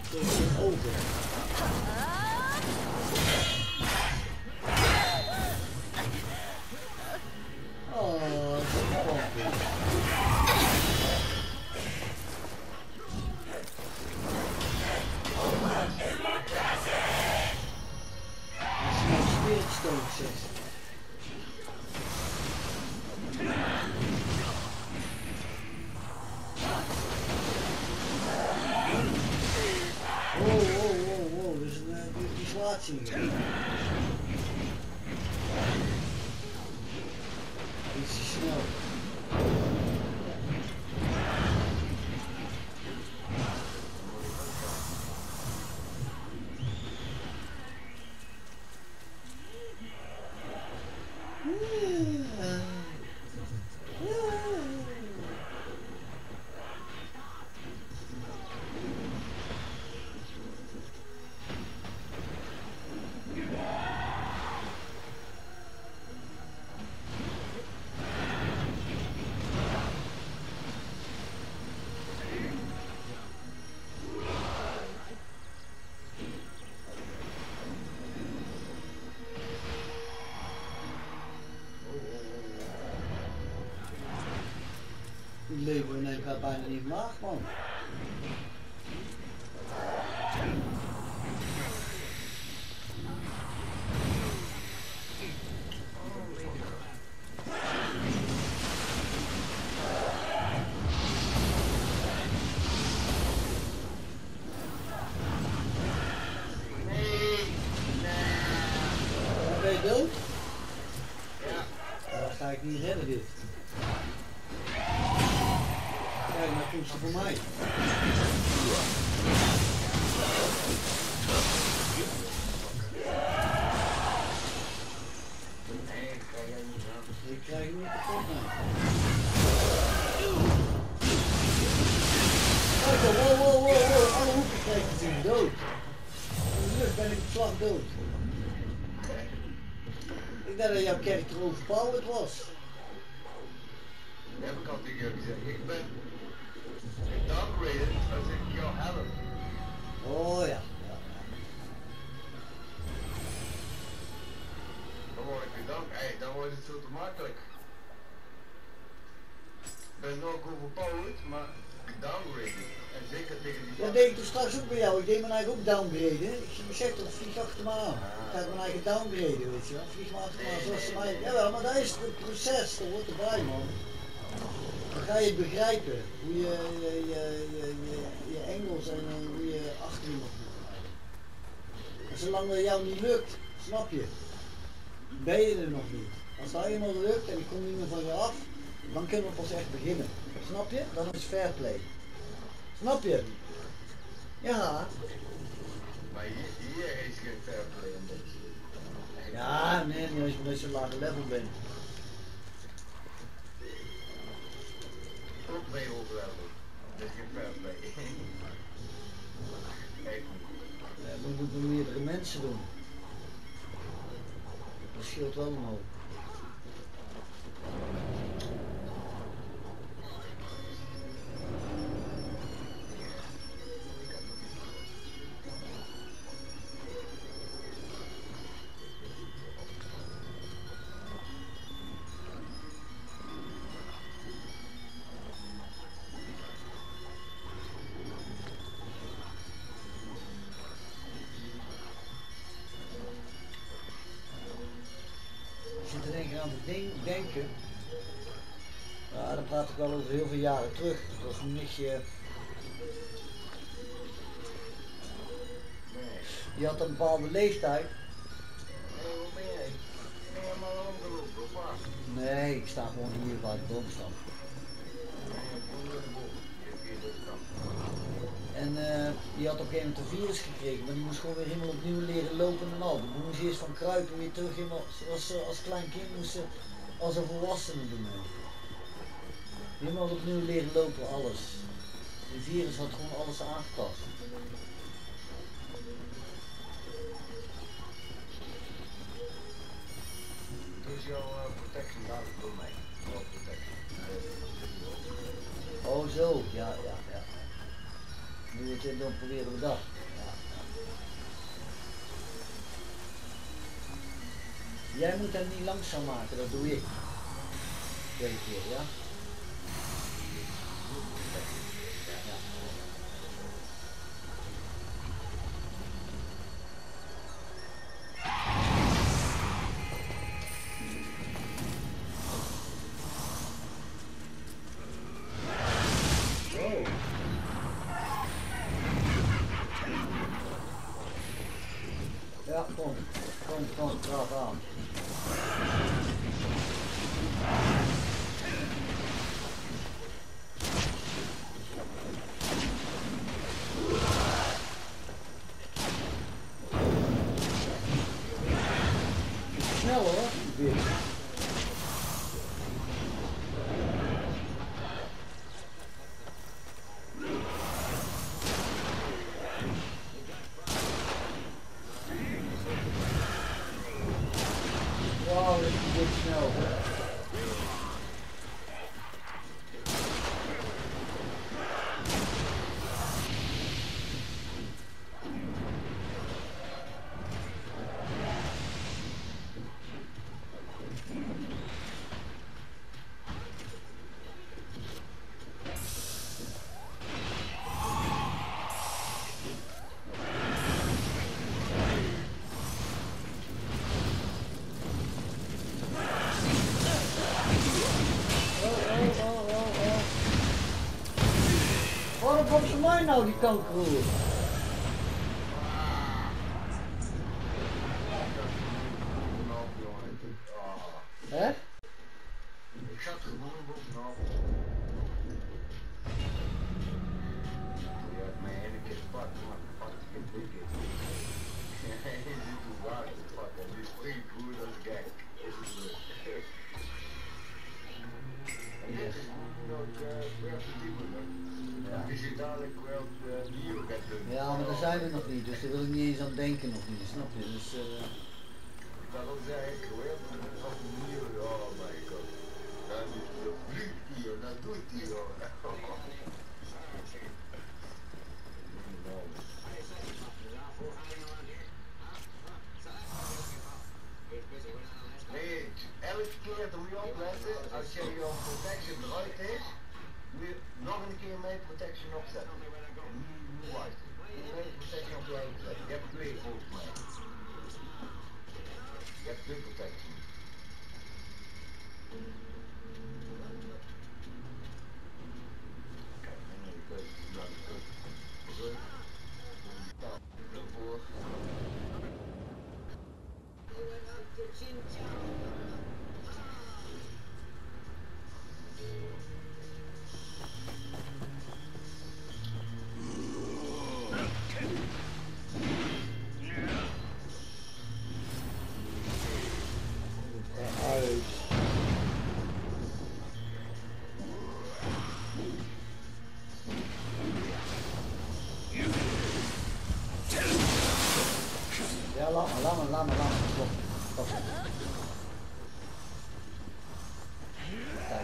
Over. Oh, dat is een pompje. Spirit Stone 6. Wow, dus een isolatie. Iets te snel. Leven neemt gaat bijna niet omlaag, man. Ben je dood? Ja. Dan ga ik niet redden dit. Kijk, maar komt ze voor mij. Ik krijg hem niet kapot, man. Kijk, wow. Alle hoeken krijg ik zien dood. In de lucht ben ik op slag dood. Ik dacht dat jouw kerk er overpowered was. Dat heb ik al tegen jou gezegd. Ik ben downgraded als ik jou help. Oh ja. Dan word ik weer dan wordt het veel te makkelijk. Ik ben nog overpowered, maar downgraded. En zeker tegen die... Dat deed ik dus straks ook bij jou. Ik deed mijn eigen ook downgraden. Ik zeg toch, vlieg achter me aan. Ik ga mijn eigen downgraden, weet je wel. Vlieg maar achter me aan zoals ze mij... Jawel, maar dat is het proces. Dat hoort erbij, man. Dan ga je begrijpen hoe je engels en hoe je achter iemand moet rijden. En zolang dat jou niet lukt, snap je, ben je er nog niet. Als dat eenmaal lukt en ik kom niet meer van je af, dan kunnen we pas echt beginnen. Snap je? Dan is fair play. Snap je? Ja. Maar hier is geen fair play in dit. Ja, nee, niet als je op zo'n lage level bent. Ook bij hoog level. Dat is geen fair play. Kijk. Dat moeten meerdere mensen doen. Dat scheelt wel een hoop. Denken. Ja, dan praat ik wel over heel veel jaren terug. Dat was een nichtje. Die had een bepaalde leeftijd. Hoe ben jij? Ben je maar omgelopen of wat? Nee, ik sta gewoon hier waar ik boven sta. En die had op een gegeven moment een virus gekregen, maar die moest gewoon weer helemaal opnieuw leren lopen en al. Dan moest ze eerst van kruipen weer terug helemaal, zoals ze als klein kind moesten, als een volwassene doen. Helemaal opnieuw leren lopen, alles. Die virus had gewoon alles aangetast. Dus jouw protection daar voor mij. Oh zo, ja. Doe het in, dan proberen we dat. Ja. Jij moet hem niet langzaam maken, dat doe ik. 2 keer, ja? Ja, kom, graag aan. Snel hoor, die bitch. Wow, dat is dit snel. Waarom komt ze mij nou die kankerroer? Hè? Ik zat gewoon bovenop. Je hebt mij ene keer gepakt, maar pak ik het 2 keer. Hij is niet hoe waar te pakken. Die springt goed als een gek. Is het zo? En dit is nog wel te dieper. Je ziet dadelijk wel hier gaat doen. Ja, maar daar zijn we nog niet, dus daar wil ik niet eens aan denken nog niet, snap je? Dus, Daarom zei ik wel, van hier, oh my god. Dan vliegt hier, dan doet hij hoor. Nee, elke keer moet je opletten, als je je protection eruit heeft, moet je nog een keer mee protection opzetten. Niet wachten. Mee protection op je eigen zetten. Je hebt 2 volgens mij. Je hebt 2 protection. Kijk, nee, ik weet het. Nou, dat is goed. Daarvoor. ja, laat maar, stop. Kijk.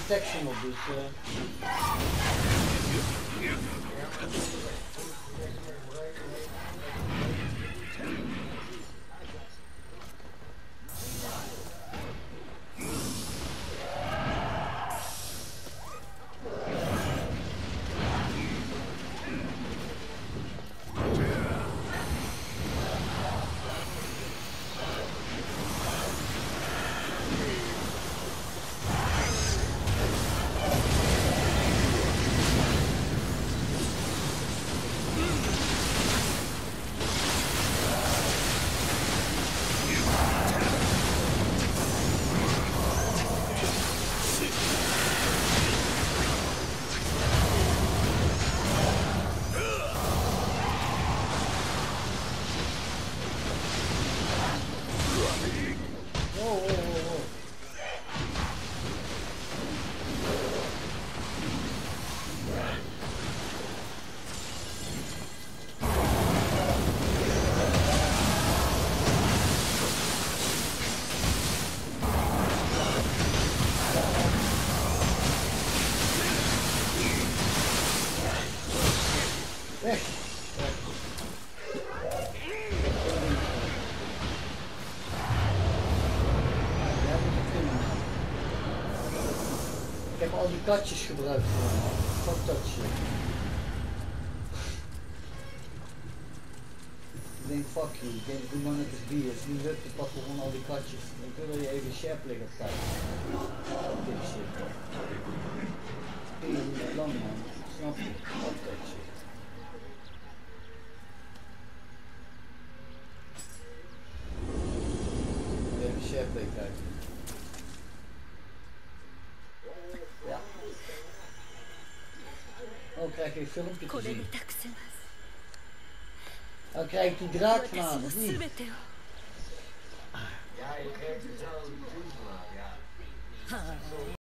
protection op, dus weg. Ik heb al die katjes gebruikt gewoon. Fuck dat shit. Ik denk fuck you, ik denk doe maar net als bier. Als het niet lukt, dan pak gewoon al die katjes. Dan wil je even sharp liggen kijken. Fuck dit shit. Speel je niet lang man. Snap je? Fuck dat shit. Even sharp liggen kijken. Ja. Oh, krijg je een filmpje te zien. Dan krijg ik die draak vanavond, of niet? Ja, je krijgt er zo een ja.